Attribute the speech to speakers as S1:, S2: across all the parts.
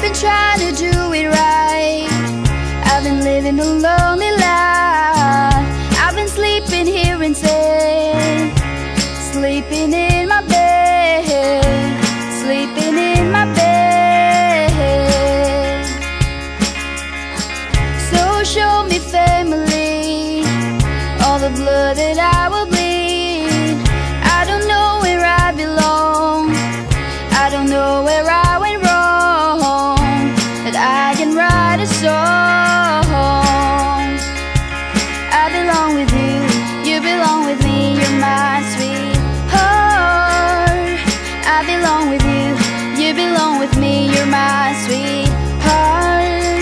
S1: been trying to do it right. I've been living a lonely life. I've been sleeping here instead, sleeping in my bed, sleeping in my bed. So show me family, all the blood that I will bleed. I don't know where I belong, I don't know where I went wrong, but I can write a song. I belong with you, you belong with me, you're my sweetheart. I belong with you, you belong with me, you're my sweetheart.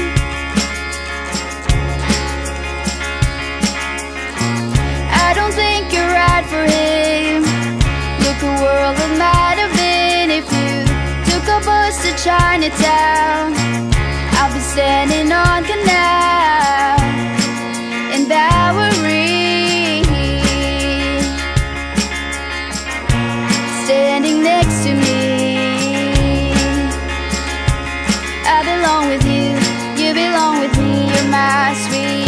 S1: I don't think you're right for him. Look, a world that might have been if you took a bus to Chinatown. I'll be standing on Canal in Bowery, standing next to me. I belong with you, you belong with me, you're my sweet